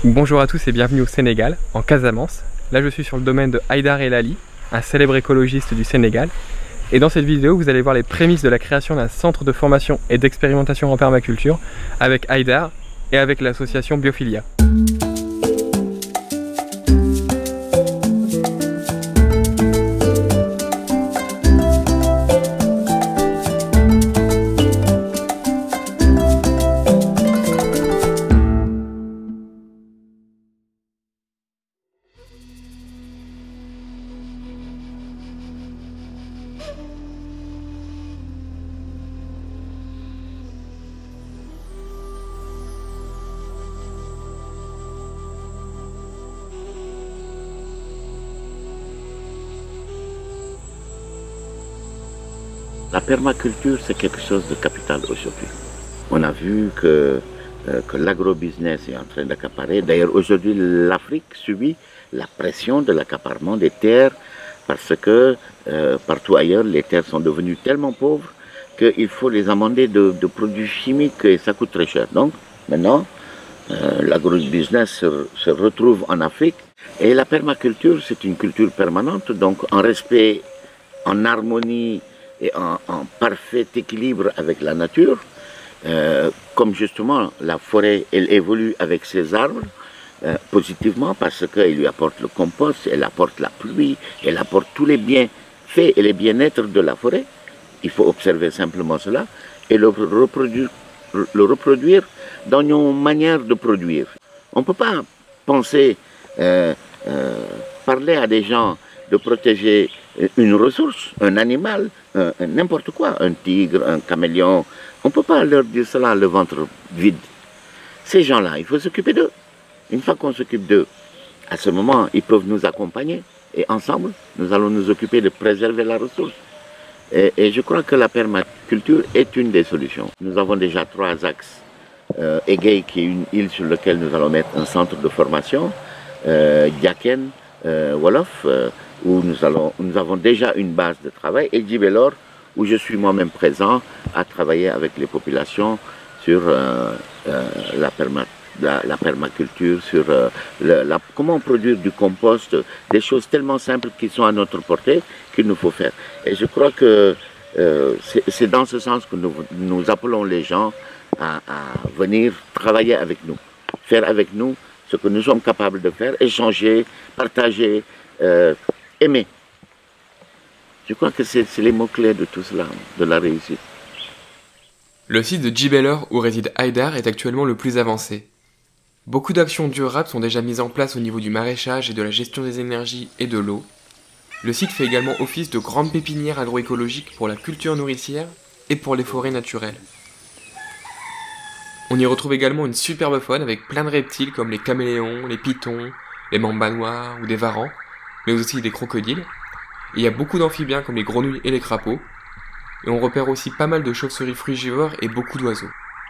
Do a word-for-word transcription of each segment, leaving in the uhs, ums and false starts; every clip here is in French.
Bonjour à tous et bienvenue au Sénégal, en Casamance. Là je suis sur le domaine de Haïdar El Ali, un célèbre écologiste du Sénégal. Et dans cette vidéo vous allez voir les prémices de la création d'un centre de formation et d'expérimentation en permaculture avec Haïdar et avec l'association Biophilia. La permaculture, c'est quelque chose de capital aujourd'hui. On a vu que, euh, que l'agrobusiness est en train d'accaparer. D'ailleurs, aujourd'hui, l'Afrique subit la pression de l'accaparement des terres parce que euh, partout ailleurs, les terres sont devenues tellement pauvres qu'il faut les amender de, de produits chimiques et ça coûte très cher. Donc, maintenant, euh, l'agrobusiness se, se retrouve en Afrique et la permaculture, c'est une culture permanente, donc en respect, en harmonie et en, en parfait équilibre avec la nature, euh, comme justement la forêt, elle évolue avec ses arbres euh, positivement parce qu'elle lui apporte le compost, elle apporte la pluie, elle apporte tous les bienfaits et les bien-être de la forêt. Il faut observer simplement cela et le reproduire, le reproduire dans nos manières de produire. On ne peut pas penser, euh, euh, parler à des gens de protéger une ressource, un animal, n'importe quoi, un tigre, un caméléon. On ne peut pas leur dire cela le ventre vide. Ces gens-là, il faut s'occuper d'eux. Une fois qu'on s'occupe d'eux, à ce moment, ils peuvent nous accompagner et ensemble, nous allons nous occuper de préserver la ressource. Et, et je crois que la permaculture est une des solutions. Nous avons déjà trois axes. Euh, Egei, qui est une île sur laquelle nous allons mettre un centre de formation, euh, Diaken, euh, Wolof, euh, où nous, allons, nous avons déjà une base de travail, et Djibelor, où je suis moi-même présent à travailler avec les populations sur euh, euh, la, perma, la, la permaculture, sur euh, le, la, comment produire du compost, des choses tellement simples qui sont à notre portée qu'il nous faut faire. Et je crois que euh, c'est dans ce sens que nous, nous appelons les gens à, à venir travailler avec nous, faire avec nous ce que nous sommes capables de faire, échanger, partager, euh, aimer. Je crois que c'est les mots-clés de tout cela, de la réussite. Le site de Djibelor où réside Haïdar est actuellement le plus avancé. Beaucoup d'actions durables sont déjà mises en place au niveau du maraîchage et de la gestion des énergies et de l'eau. Le site fait également office de grande pépinière agroécologique pour la culture nourricière et pour les forêts naturelles. On y retrouve également une superbe faune avec plein de reptiles comme les caméléons, les pythons, les mambas noirs ou des varans, mais aussi des crocodiles. Il y a beaucoup d'amphibiens comme les grenouilles et les crapauds, et on repère aussi pas mal de chauves-souris frugivores et beaucoup d'oiseaux.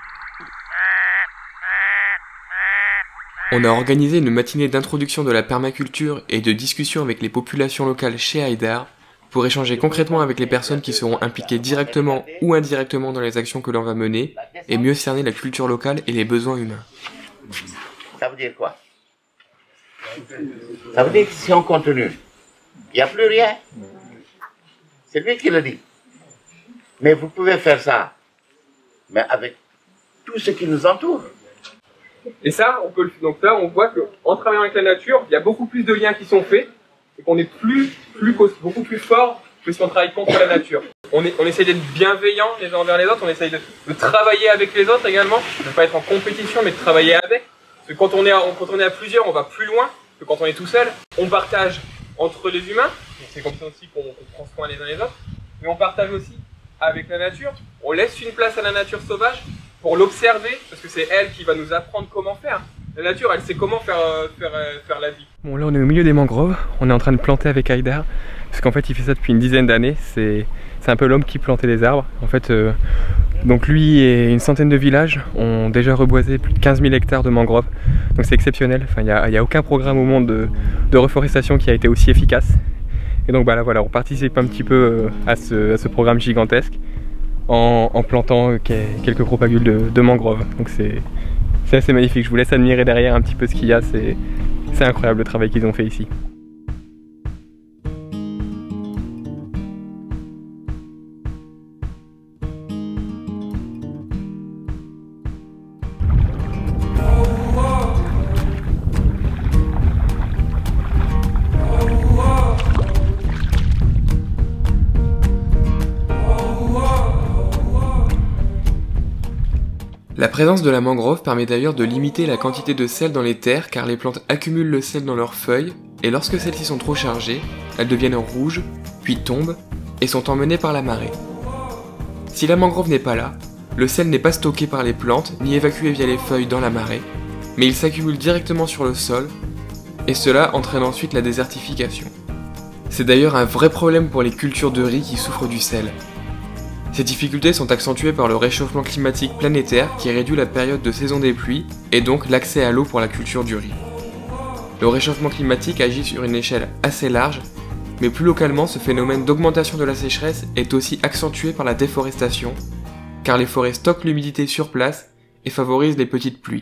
On a organisé une matinée d'introduction de la permaculture et de discussion avec les populations locales chez Haïdar pour échanger concrètement avec les personnes qui seront impliquées directement ou indirectement dans les actions que l'on va mener et mieux cerner la culture locale et les besoins humains. Ça veut dire quoi? Ça veut dire que si on continue, il n'y a plus rien. C'est lui qui le dit. Mais vous pouvez faire ça, mais avec tout ce qui nous entoure. Et ça, on peut le, donc là, on voit qu'en travaillant avec la nature, il y a beaucoup plus de liens qui sont faits et qu'on est plus, plus, beaucoup plus fort que si on travaille contre la nature. On, est, on essaye d'être bienveillants les uns envers les autres, on essaye de, de travailler avec les autres également, de ne pas être en compétition, mais de travailler avec. Parce que quand on est à, quand on est à plusieurs, on va plus loin que quand on est tout seul. On partage entre les humains, c'est comme ça aussi qu'on qu prend soin les uns les autres, mais on partage aussi avec la nature. On laisse une place à la nature sauvage pour l'observer, parce que c'est elle qui va nous apprendre comment faire. La nature, elle sait comment faire, euh, faire, euh, faire la vie. Bon, là on est au milieu des mangroves, on est en train de planter avec Haïdar, parce qu'en fait il fait ça depuis une dizaine d'années, c'est un peu l'homme qui plantait les arbres. En fait, euh, donc lui et une centaine de villages ont déjà reboisé plus de quinze mille hectares de mangroves, donc c'est exceptionnel. Enfin, il n'y a, y a aucun programme au monde de, de reforestation qui a été aussi efficace. Et donc bah, là, voilà, on participe un petit peu à ce, à ce programme gigantesque en, en plantant quelques propagules de, de mangroves. Donc c'est C'est assez magnifique, je vous laisse admirer derrière un petit peu ce qu'il y a, c'est incroyable le travail qu'ils ont fait ici. La présence de la mangrove permet d'ailleurs de limiter la quantité de sel dans les terres car les plantes accumulent le sel dans leurs feuilles et lorsque celles-ci sont trop chargées, elles deviennent rouges, puis tombent et sont emmenées par la marée. Si la mangrove n'est pas là, le sel n'est pas stocké par les plantes ni évacué via les feuilles dans la marée, mais il s'accumule directement sur le sol et cela entraîne ensuite la désertification. C'est d'ailleurs un vrai problème pour les cultures de riz qui souffrent du sel. Ces difficultés sont accentuées par le réchauffement climatique planétaire qui réduit la période de saison des pluies et donc l'accès à l'eau pour la culture du riz. Le réchauffement climatique agit sur une échelle assez large, mais plus localement ce phénomène d'augmentation de la sécheresse est aussi accentué par la déforestation, car les forêts stockent l'humidité sur place et favorisent les petites pluies.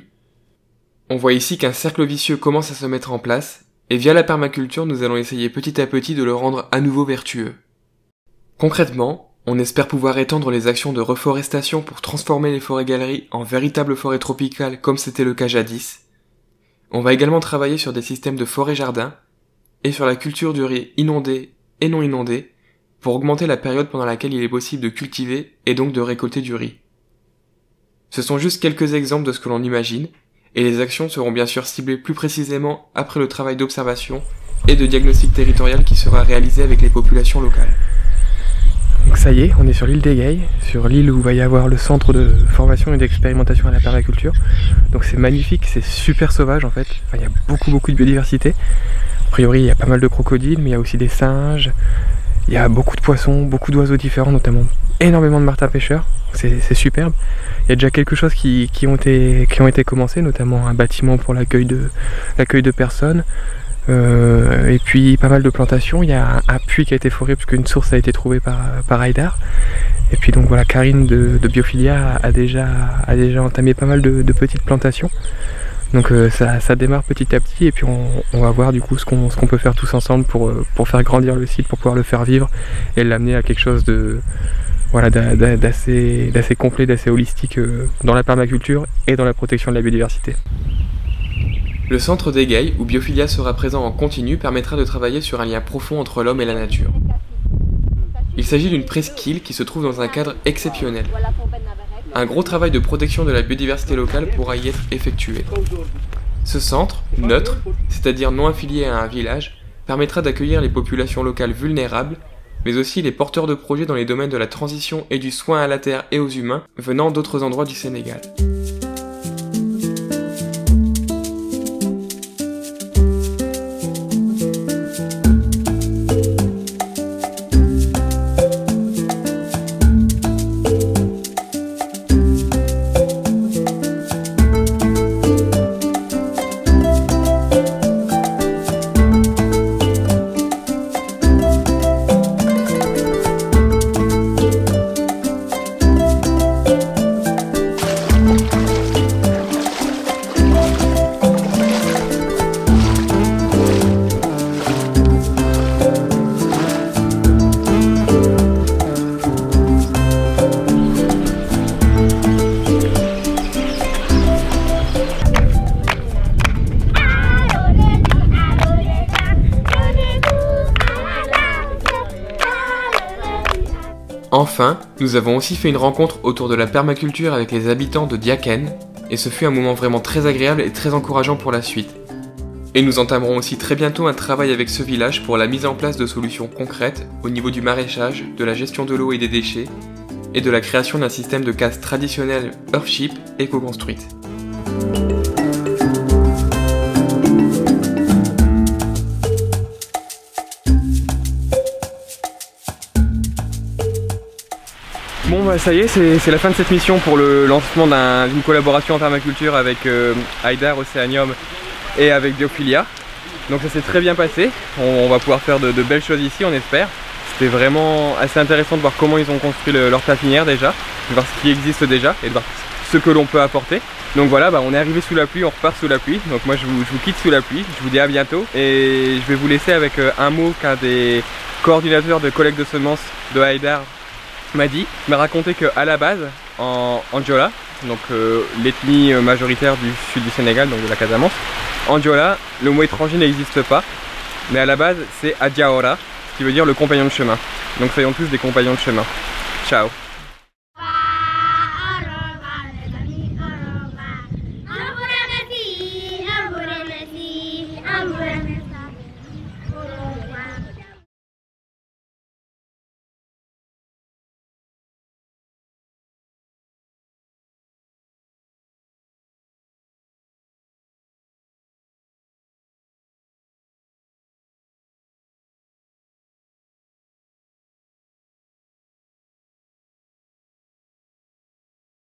On voit ici qu'un cercle vicieux commence à se mettre en place, et via la permaculture nous allons essayer petit à petit de le rendre à nouveau vertueux. Concrètement, on espère pouvoir étendre les actions de reforestation pour transformer les forêts-galeries en véritables forêts tropicales comme c'était le cas jadis. On va également travailler sur des systèmes de forêts-jardins et sur la culture du riz inondé et non inondé pour augmenter la période pendant laquelle il est possible de cultiver et donc de récolter du riz. Ce sont juste quelques exemples de ce que l'on imagine et les actions seront bien sûr ciblées plus précisément après le travail d'observation et de diagnostic territorial qui sera réalisé avec les populations locales. Donc ça y est, on est sur l'île d'Egueil, sur l'île où va y avoir le centre de formation et d'expérimentation à la permaculture. Donc c'est magnifique, c'est super sauvage en fait, enfin, il y a beaucoup beaucoup de biodiversité. A priori il y a pas mal de crocodiles, mais il y a aussi des singes, il y a beaucoup de poissons, beaucoup d'oiseaux différents, notamment énormément de martins pêcheurs, c'est superbe. Il y a déjà quelque chose qui, qui, ont été, qui ont été commencés, notamment un bâtiment pour l'accueil de, l'accueil de personnes. Euh, et puis pas mal de plantations, il y a un, un puits qui a été foré parce qu'une source a été trouvée par, par Haïdar. Et puis donc voilà, Karine de, de Biophilia a déjà, a déjà entamé pas mal de, de petites plantations. Donc euh, ça, ça démarre petit à petit et puis on, on va voir du coup ce qu'on ce qu'on peut faire tous ensemble pour, pour faire grandir le site, pour pouvoir le faire vivre et l'amener à quelque chose de voilà, d'assez d'assez complet, d'assez holistique euh, dans la permaculture et dans la protection de la biodiversité. Le centre d'Egueil, où Biophilia sera présent en continu, permettra de travailler sur un lien profond entre l'homme et la nature. Il s'agit d'une presqu'île qui se trouve dans un cadre exceptionnel. Un gros travail de protection de la biodiversité locale pourra y être effectué. Ce centre, neutre, c'est-à-dire non affilié à un village, permettra d'accueillir les populations locales vulnérables, mais aussi les porteurs de projets dans les domaines de la transition et du soin à la terre et aux humains venant d'autres endroits du Sénégal. Enfin, nous avons aussi fait une rencontre autour de la permaculture avec les habitants de Diaken, et ce fut un moment vraiment très agréable et très encourageant pour la suite. Et nous entamerons aussi très bientôt un travail avec ce village pour la mise en place de solutions concrètes au niveau du maraîchage, de la gestion de l'eau et des déchets, et de la création d'un système de casse traditionnel Earthship éco-construite. Bon bah ça y est, c'est la fin de cette mission pour le lancement d'une un, collaboration en permaculture avec euh, Haïdar, Océanium et avec Biophilia. Donc ça s'est très bien passé, on, on va pouvoir faire de, de belles choses ici, on espère. C'était vraiment assez intéressant de voir comment ils ont construit le, leur pépinière déjà, de voir ce qui existe déjà et de voir ce que l'on peut apporter. Donc voilà, bah, on est arrivé sous la pluie, on repart sous la pluie. Donc moi je vous, je vous quitte sous la pluie, je vous dis à bientôt. Et je vais vous laisser avec euh, un mot qu'un des coordinateurs de collecte de semences de Haïdar m'a dit. Il m'a raconté qu'à la base, en, en Diola, donc euh, l'ethnie majoritaire du sud du Sénégal, donc de la Casamance, en Diola, le mot étranger n'existe pas. Mais à la base, c'est Adiaora, ce qui veut dire le compagnon de chemin. Donc soyons tous des compagnons de chemin. Ciao.